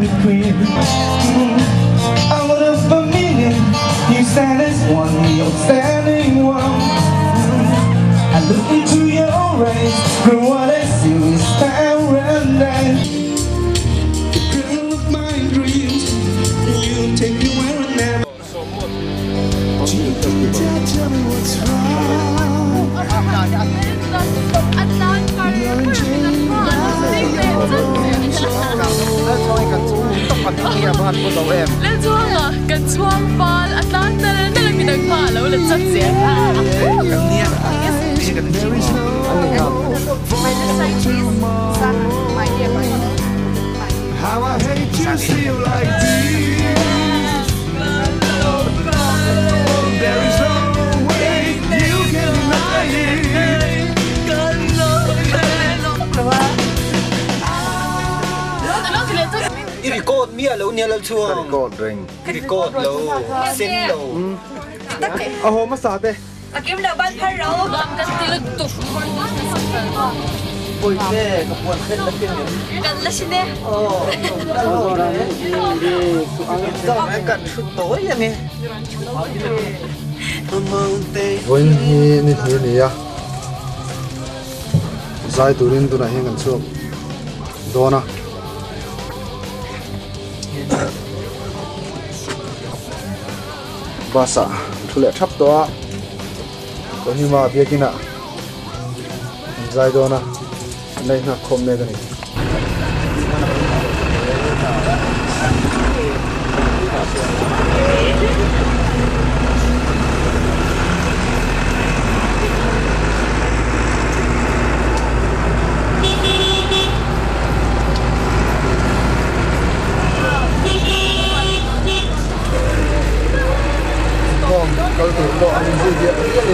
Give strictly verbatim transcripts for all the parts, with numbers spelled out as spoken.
queen. Mm, out of a million, you stand as one, the outstanding one. Mm, I look into your eyes, and what I see is paradise. The girl of my dreams, you take me where I never. Tell me what's wrong. Let's go ah, kan chuang pal Atlanta na lang pinagpalaw let's just say How I hate you feel like this. There is no way you can deny it. Record me alone near the tour. Record ring. Record low. Send low. Oh, mas ate. Akim na ban paro. Gam kan tilag tu. Boy, ne, kapuan kan lagi ni. Kan lasi ne. Oh. Oh, orang ni. Ang kat toy yang ni. Boy ni ni ni ya. Zai turin tu nak hengan suap. Dona. Basa, thule thap to a ko hi ma bia kina zai do na nei na khom ne gani kalau tu lo angin dia dia ni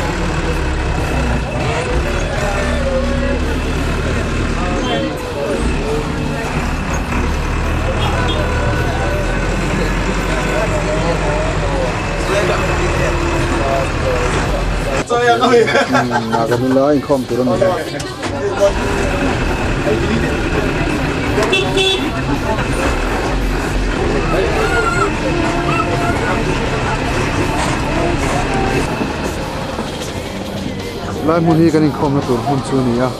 saya kau ya nak kami lain kom turun ni lai mun hi kanin khom na tur hun chu ni ya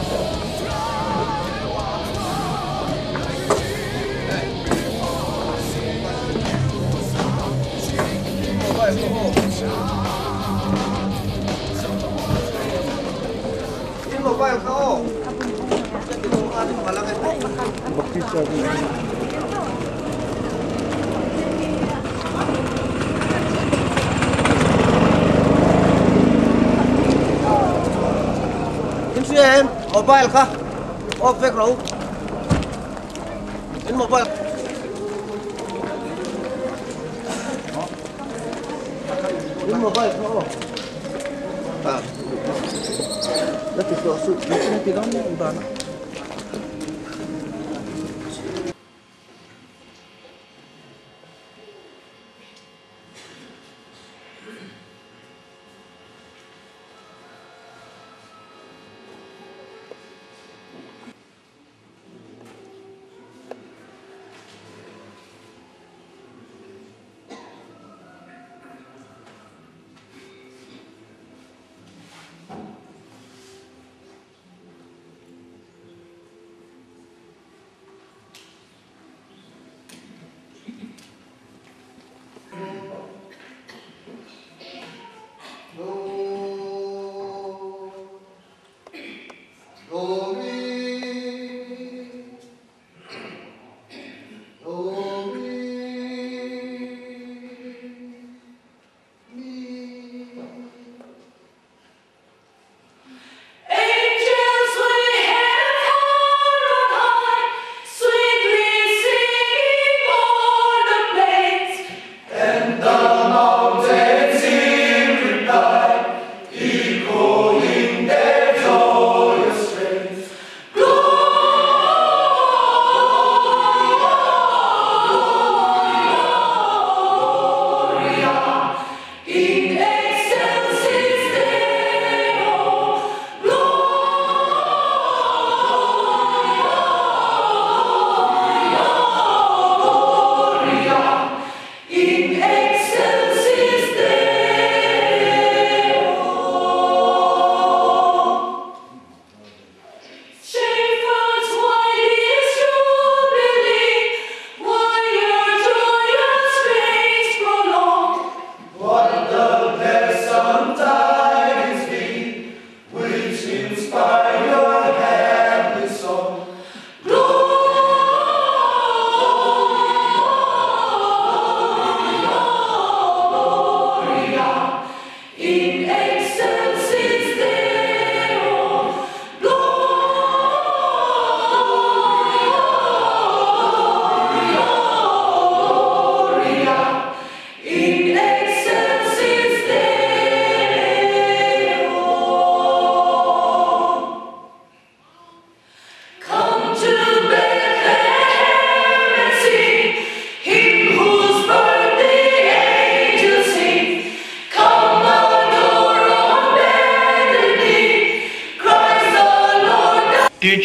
Mobile kau. bakti chabi Em mobile kah? Off back row. In mobile. In mobile kah? Ah. Nanti kau suruh nanti kau ni udah.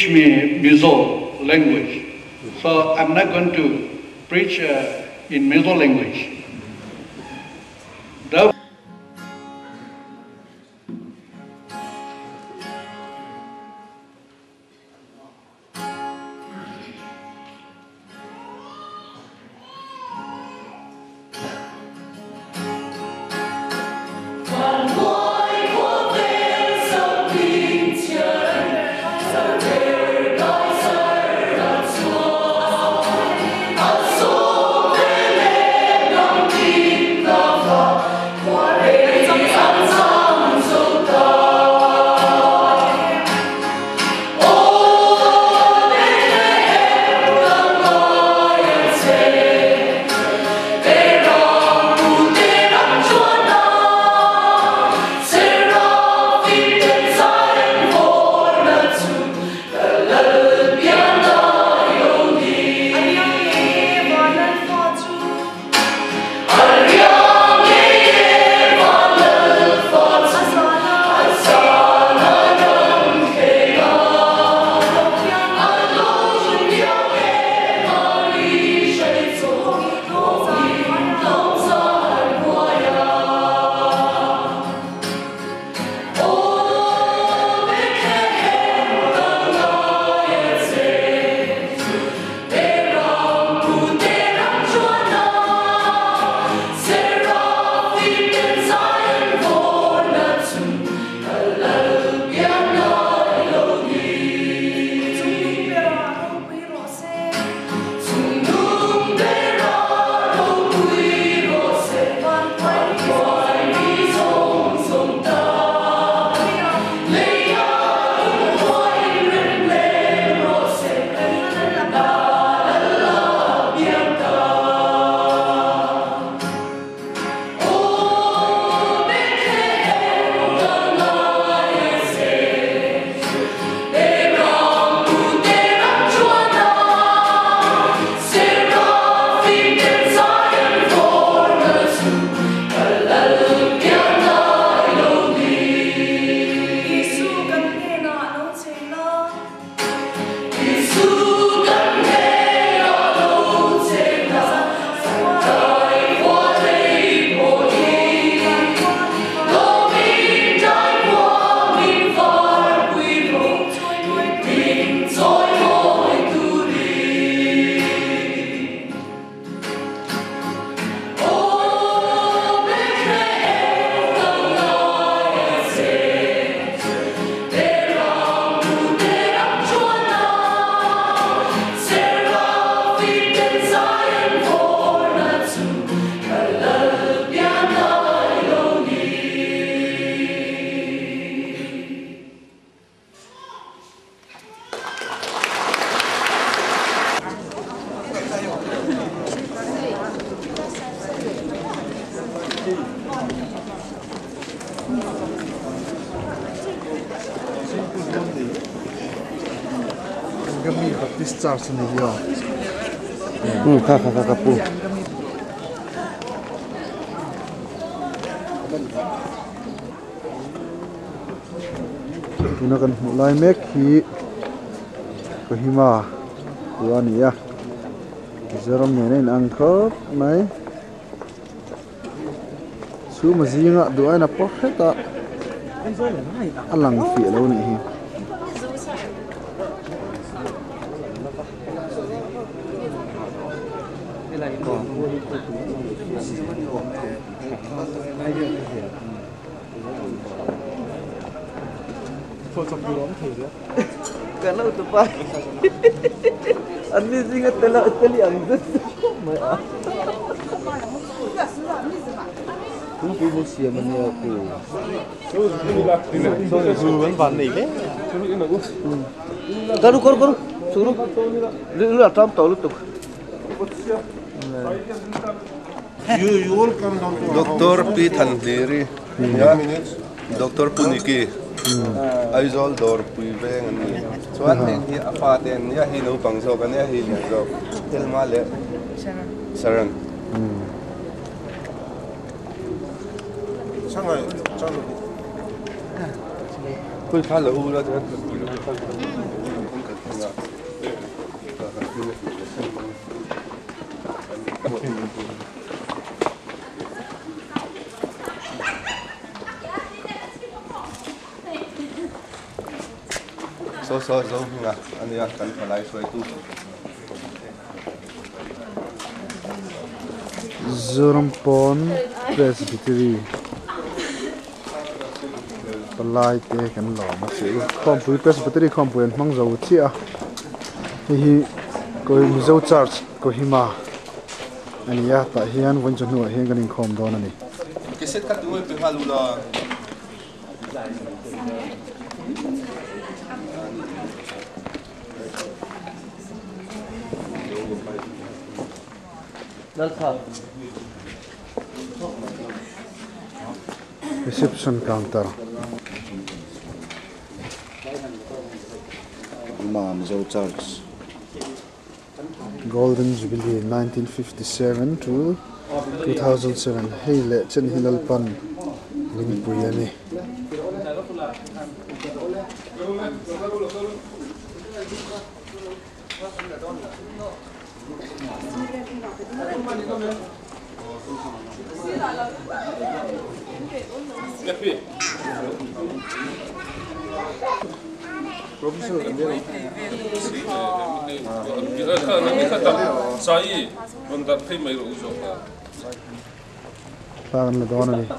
teach me Mizo language. So I'm not going to preach uh, in Mizo language. The Kami Baptist Church ni dia. Hmm, kakak kakak pu. Tuna kan mulai mek hi kahima tuani ya. Zeram ne nen angkop mai. Su mazinga doa na pokheta. Alang fi lo ni hi. Karena itu pak, ani singa telah teli angkat, mai. Tunggu musia mana aku. Karu karu karu, suruh. Lu lu atam tahu lu tuh. You you all come down to Doctor Pitan Diri, ya, Doctor Puniki, Aizol Dor Puiveng ni. Soal ni apa ten ya hinu pangso kan ya hinu so. Hilmale. Saran. Shanghai, Shanghai. Kau kalau ulah tu. so so so nga ano yan kan palay so ito Zurampon Presbytery palai te kan lo ma si Khompu Presbytery Khompu en mang zo chi a hi ko mizo church Kohima ani ya ta hian won chu nu hian kan khom don ani kiset ka tu pe halula reception counter Imam Zo Church Golden Jubilee nineteen fifty-seven to two thousand seven hey le chen hilal pan ling puyani Professor Andero. Kita kan nanti kata saya bentar kai mai ro uso. Pagan la don ani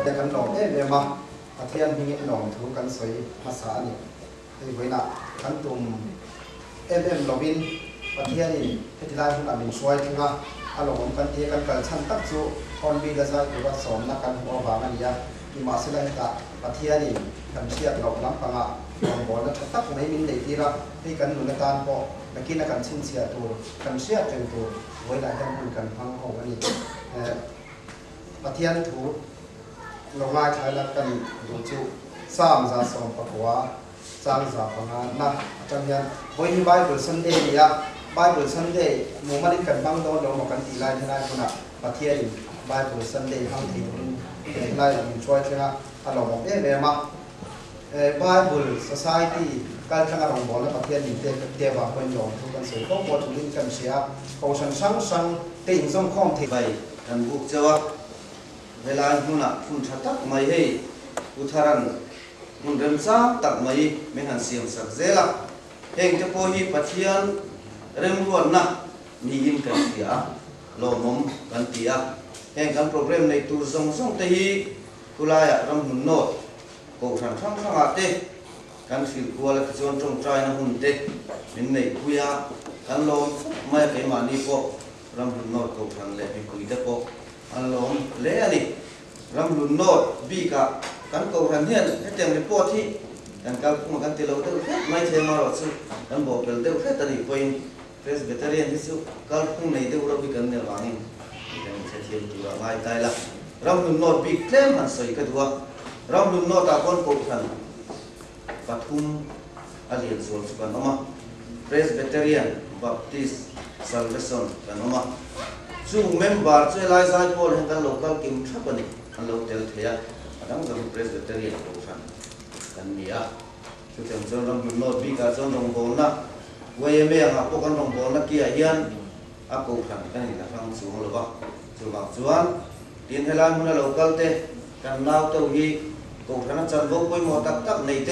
แต่กันหลอกเอ๊ะเดี๋ยวมาประเทศมีหลงถูกกันสวยภาษานี่ไอ้ไว้น่ะกันตุ่มเอ็มเอ็มลบินประเทศนี่ที่ได้คุณอามินช่วยถึงอ่ะอารมณ์กันเทกันกันชั้นตักสู่คนบีละใจตัวผสมนักการหัวบางอันนี้ที่มาสิได้กับประเทศนี่กันเชียร์หลอกน้ำปังอ่ะลองบอกแล้วตักไม่มินในที่ละที่กันหนุนการพอเมื่อกี้นักการชินเชียร์ตัวกันเชียร์จนตัวไว้ได้ให้คุณกันพังของอันนี้ประเทศถูกลงมาใช้แล้วกันดูจูสามจะสองปะกัวสามจะปังงานนะจังยันวันนี้ไบเบิลซันเดย์เนี่ยไบเบิลซันเดย์มูมันนี่กันบางโดนลงมากันตีไล่ที่นั่นคนน่ะประเทศนี้ไบเบิลซันเดย์ทั้งที่คนเป็นไล่เราช่วยใช่ไหมถ้าเราบอกเอ๊ะเดี๋ยวมาเอ่อไบเบิล society การทำงานของบอลและประเทศนี้เด็กเด็กว่าคนยอมทุกคนเสียก็หมดทุกสิ่งกันเสียเขาสั่งสั่งสั่งติ่งส่งข้อมที่ไปกันบุกเจ้าเวลาหุ่นอ่ะหุ่นชัดตักไม่ให้อุทารันหุ่นเริ่มซ้ำตักไม่ไม่หันเสียงสักเจละเองจะพอฮีปัทยันเริ่มล้วนนะมียินกันเสียลมมกันเตียเองกันโปรแกรมในตัวส่งส่งตีกุลายรำหุ่นโนดกูทำทั้งทั้งอาเตกันฟิลกัวและจนจงใจนะหุ่นเตมินในคุยกันลมไม่เคยมานี่พอรำหุ่นโนดกูทำเล็บคุยเด็กพออันลมเลี้ยนี่รำหุ่นโนดบีกะกันกูทำเฮียนให้เต็มในปอที่กันกันมันกันตีเราเต้าเพชรไม่ใช่มาหรอกซึ่งกันบอกเป็นเต้าเพชรตอนนี้พอยังเพชรเบตเตอรี่ที่สุดกันคงในเต้าเราบีกันเนี่ยวางินกันเสียเทียมตัวง่ายตายละรำหุ่นโนดบีเคลมหันสวยกันตัวรำหุ่นโนดตาคนกูทำปฐุมอาเลียนส่วนสุกันออกมาเพชรเบตเตอรี่บัพติสซัลเวสันกันออกมาซึ่งเมมเบอร์ช่วยไล่สายพอลให้กันโลกัลกิมทับกันนี่กันโลเทลเทียดังนั้นเพรสเบเตอรี่กูทำกันมีอ่ะซึ่งเจ้าจนรำบุญโนดบีกับจนรำบุญนะวัยเมียกับพวกกันรำบุญนะกี่ยันอ่ะกูทำกันนี่นะฟังสูงหรือเปล่าสูงมากส่วนทีนเฮลันมันโลกัลเตกันนาวเต้าฮีกูทำจันทร์บุกไปหมดตักตักในเต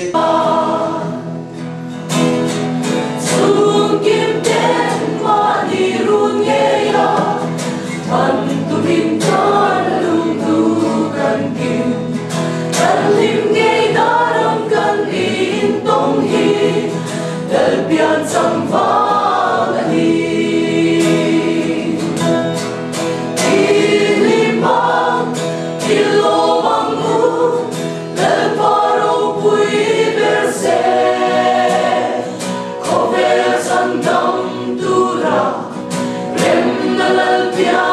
Tanto pintar lundukan kin kan lim ngay daram kan in tong hi dal pian sam vang hi ilimang ilomang mu dal paro pui berse kover sandam tura rem dalal pian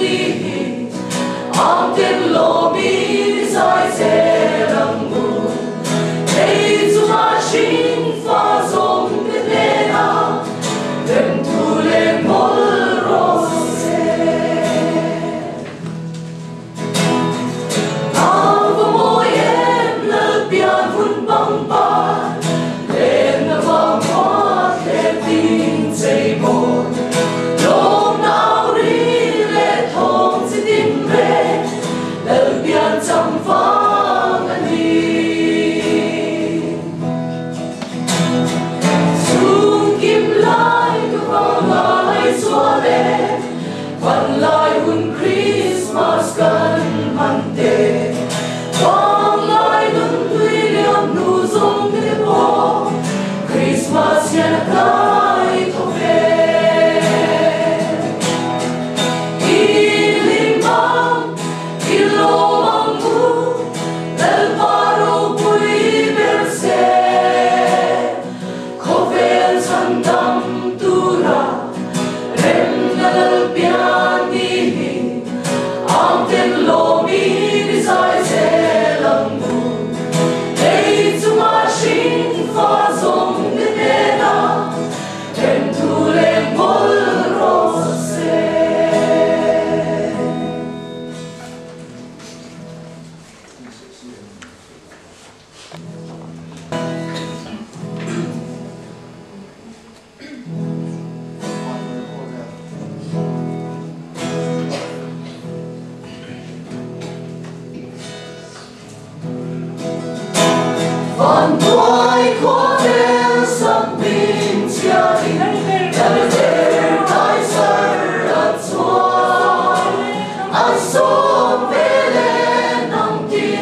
Amten lobi sai se rangu Ei zu machine fa som bedena Dem tu le mol rose Avo moyem le pian hun bang pa Len na vang hot le tin say mon Long nao ri le thong si tim re Bian chăm vang anh đi Sung kim lai tu vang lai xóa lệ Văn lai hun Christmas kan man te Vang lai nun tui liam nu zong te po Christmas yan kai to ve Ilimang Ilomang mu del paro pui berse Kovel sandam tura rem dal piani Amten lomi bisai se lambu Ei zu machine fa zong de dena Tem tu le mol rose Van tuai kovel sam bin tiari Dal der tai sar at suai At som velen am ti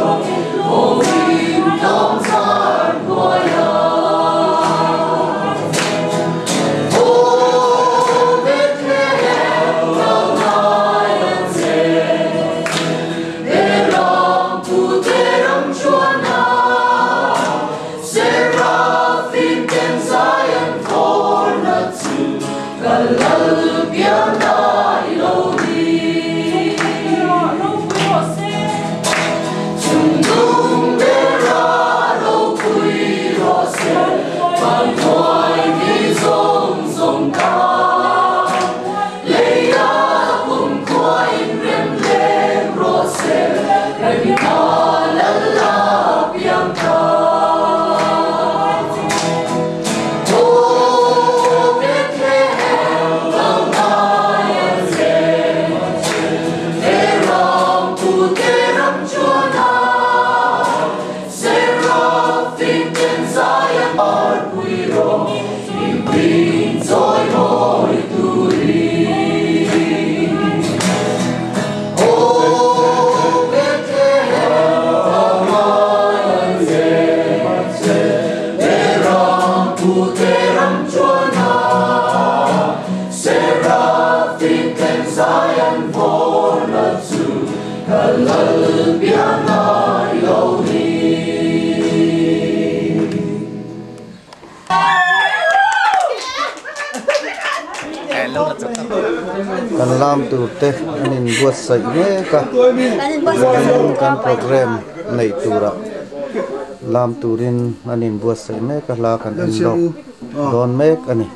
kan lam tu te anin buat sai me ka kan program nei tura lam turin anin buat sai me ka la kan in lo don mek ani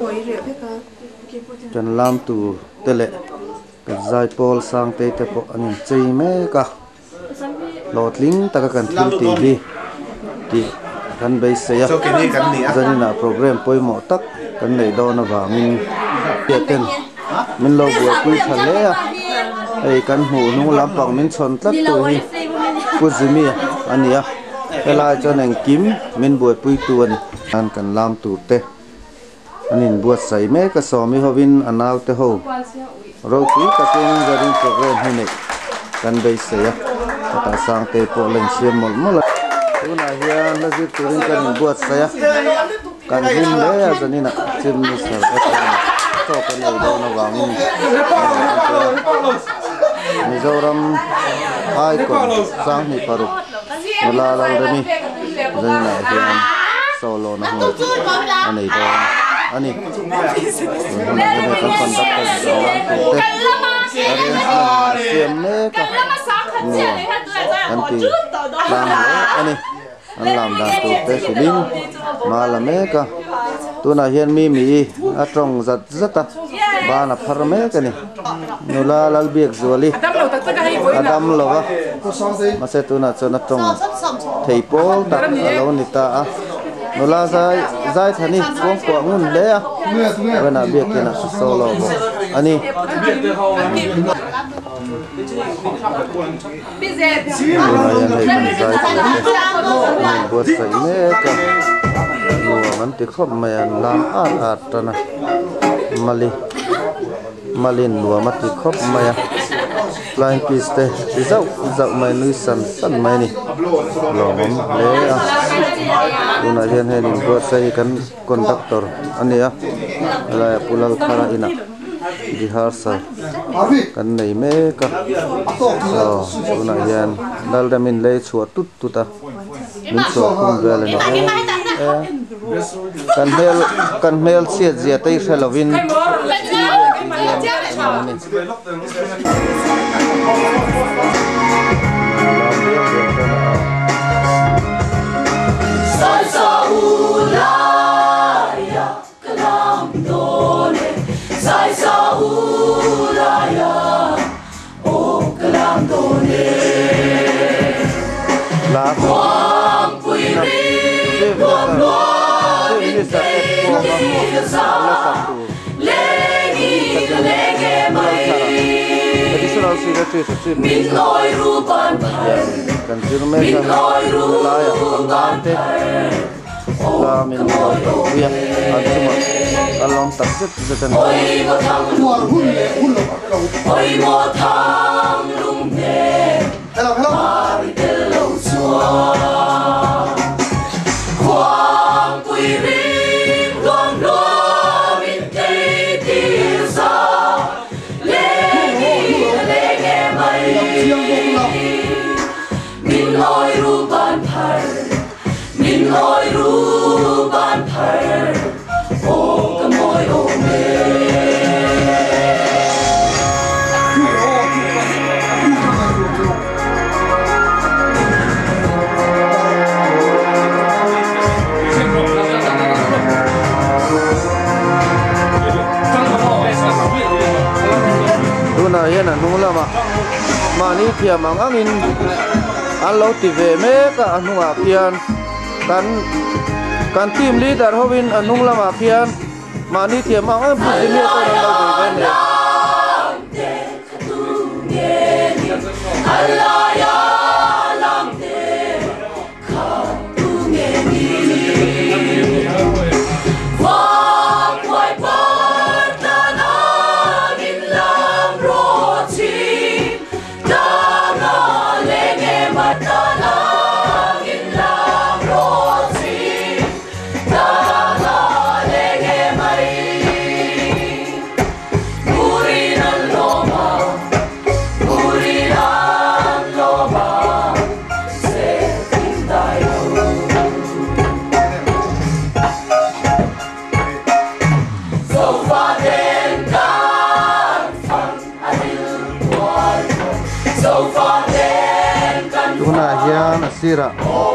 kan lam tu tele ka zai pol sang te te po anin chei me ka lotling ta ka kan thil ti bi ti kan bei se ya zanina program poi mo tak kan nei do na wa min ten min lo bua pui thale a ei kan hu nu lampang min chon tlat tu hi puzimi ania ela choneng kim min bua pui tu ani an kan lam tu te anin buat sai me ka somi hovin anaw te ho ro ki ka ken garin program hi nei kan bei se ya ta sang te po leng siam mol mol tu na hian la ji turin kan buat sai ya kan hin le ya zanina chim ni sar so kan nei do na wangin Mizoram hai ko sang ni paru mula la demi zanina hian solo na hu ani do ani ani kan kontak kan siam me ka anti lam ani an lam dan tu te silin mala me ka tuna hian mi mi atong zat zata bana phar me ka ni nula lal biak zuali adam lowa mase tuna chona tong theipol tak alo ni ta a nula zai zai thani kong ko ngun le a bana biak na solo bo ani buat sai me ka nuwa man ti khop me lam at at tana mali malin nuwa ma ti khop me flying piece te ti zau zau mai lui san san mai ni lom le a una hian hen buat sai kan conductor ania la pulal khara ina rehearsal kan nei me ka so una hian dal da min le chuat tut tuta min so kum vel ni kan mel kan mel sia zia tai Halloween Sai saulaya kalam dole sai saulaya oh kalam dole la Quang pui ri quang loa min te ki sa legi lege mai min loi rupan kan sirme ka la ya kan te la min loi ya aduma alom taksit zetan oi mo thang hun le hun oi mo thang lung ne hello hello min oi ru ban phar min oi ru ban phar o ka moi o me Tuna hian an hnung lama mani thiam ang angin an lo ti ve mek a hnungah khian kan kan team leader hovin an hnung lama khian mani thiam ang ang pusi mi to an lo ve ne Allah ya lam te khatu nge ni wa kwai par ta na gin lam ro chi ta na le nge ma ta na gin lam ro chi ta na le nge mai muri nan lo ma muri nan lo ma se tin dai so far then kan fan adil boy so far then kan Tuna hian asira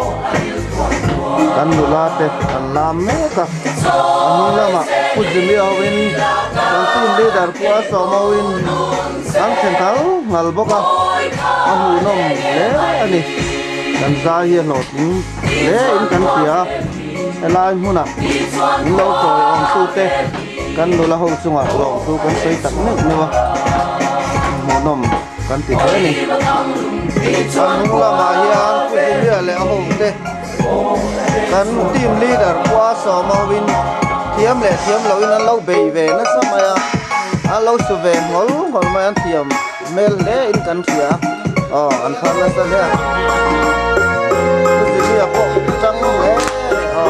kan nulate an lam mek a an hnung lama pusi mi hovin kan team leader kwa so mawin an khen thau ngal boka a hu nom le ani kan za hian lo ting le in kan tia elai huna in lo choi on su te kan nula ho chunga lo su kan sei tak ni ni wa mo nom kan ti he ni an hnung lama hian pusi mi le a ho te kan team leader kwa so mawin thiam le thiam lo in an lo bei ve na samaya an lo su ve ngol ngol mai an thiam mel le in kan tia ờ an phan na sa le pusi mi a po chang le ờ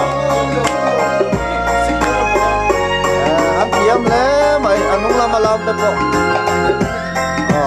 an thiam le mai an hnung lama lam te po ờ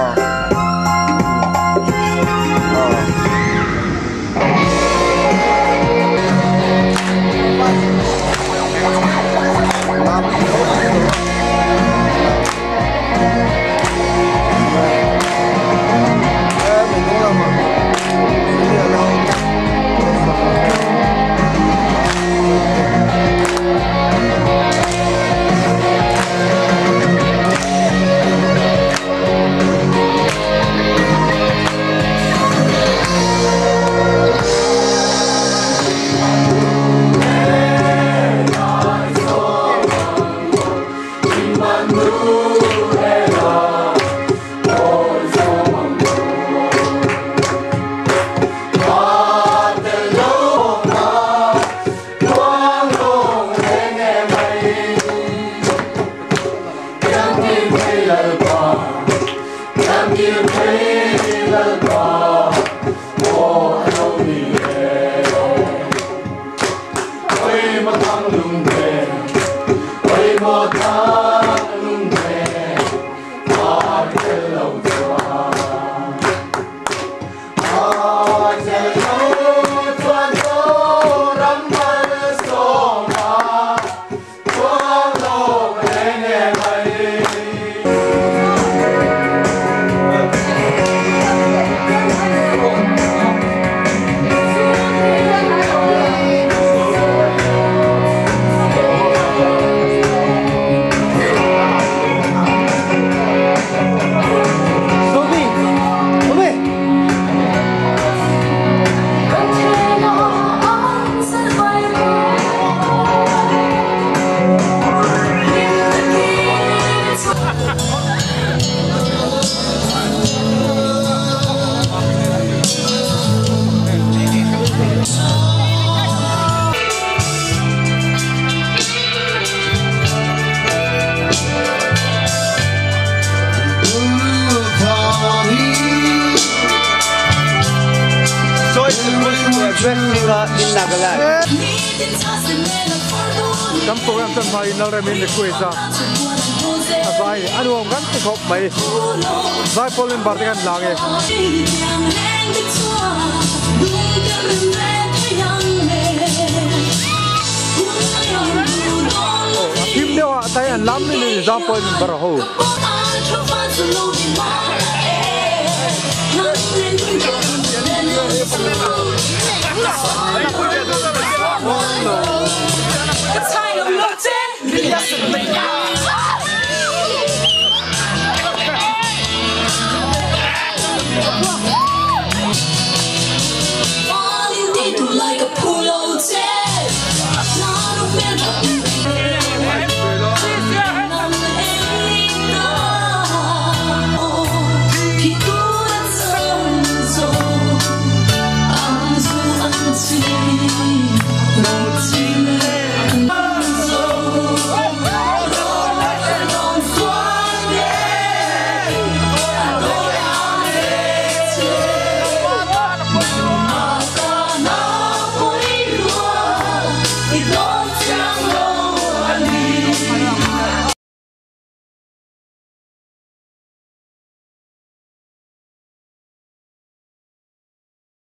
Cắm program tân mai nấu ra mình để quay ra. Vai anh uống gắn thì khóc mày. Vai Pauline Bartigan lang ấy. za poi min bar ho Hãy subscribe cho kênh Ghiền Mì Gõ để không bỏ lỡ